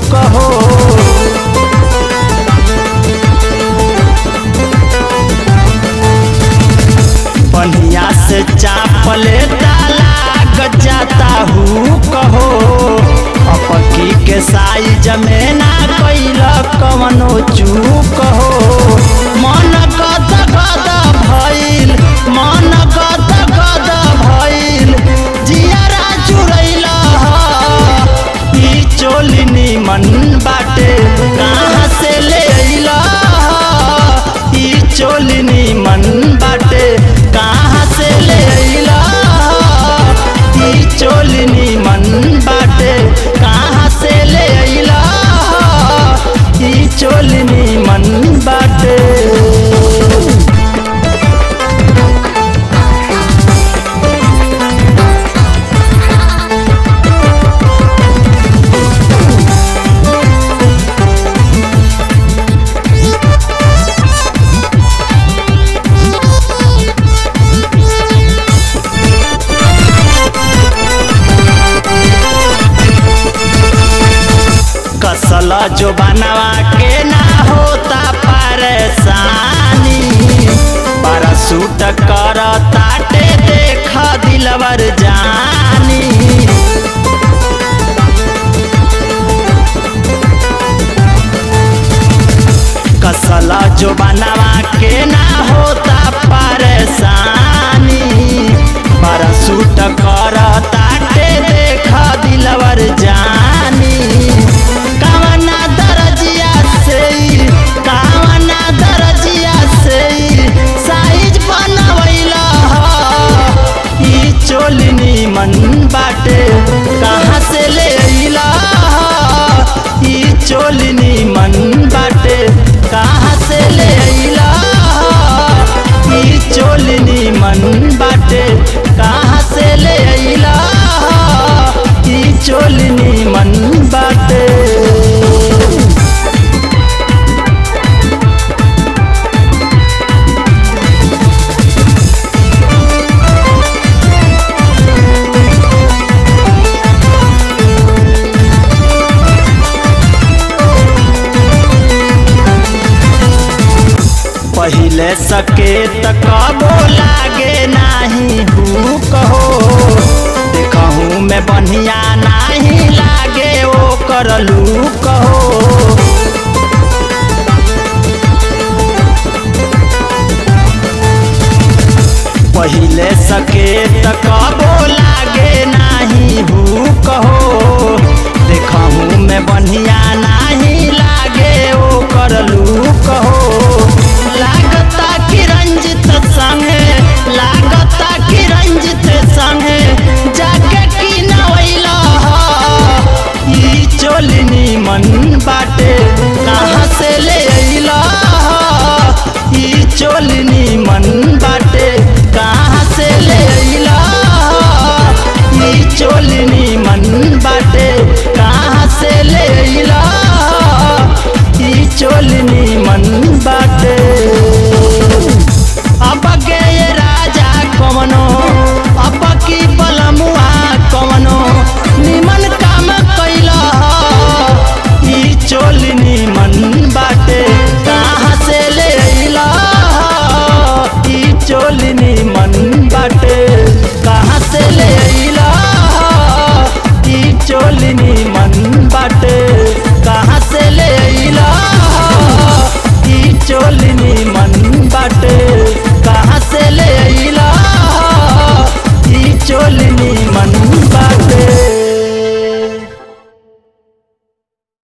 कहो। बढ़िया से चापले लाग जाता हूँ कहो। अपकी के साइज में ना कैल कवनो चूक हो। मन गद गद भइल, मन गद गद भइल, जियरा जुड़ैला ई चोली निमन बाटे कहाँ से ले अइला। ई चोली निमन बाटे कहाँ से ले अइला। ई चोली निमन बाटे कहाँ से ले अइला। ई चोली निमन बाटे। कसल जो बनवा के ना होता परेशानी। बड़ा सूट कर ताटे देख दिलवर जानी। कसल जो बनवा के ना होता परेशानी। बड़ा सूट कर ताटे देख दिलवर जानी। कावना दरजिया से साइज बनवैला। ई चोली निमन बाटे कहाँ से ले अइला। ई चोली निमन बाटे कहाँ से ले अइला। ई चोली निमन बाटे कहाँ से ले अइला। ई चोली निमन बाटे। पहिले सकेत कबो लागे नाही हूँ कहो। देखहूँ मैं बढ़िया नहीं लागे ओ करलू कहो। पहिले सकेत कबो लागे नाही हूँ कहो। देखहूँ मैं बढ़िया नहीं लागे ओ करलू कहो। लागता कि रंजित संगे, लागता कि रंजित संगे जाके की नवैला। ई चोली निमन बाटे कहाँ से ले अइला। ई चोली निमन बाटे कहाँ से ले अइला। ई चोली निमन बाटे कहाँ से ले अइला। ई चोली निमन बाटे। अब के राजा कवनो, अब की बलमुआ कवनो निमन काम कैला। ई चोली निमन बाटे कहाँ से ले अइला। ई चोली निमन बाटे कहाँ से ले अइला। ई चोली निमन बाटे।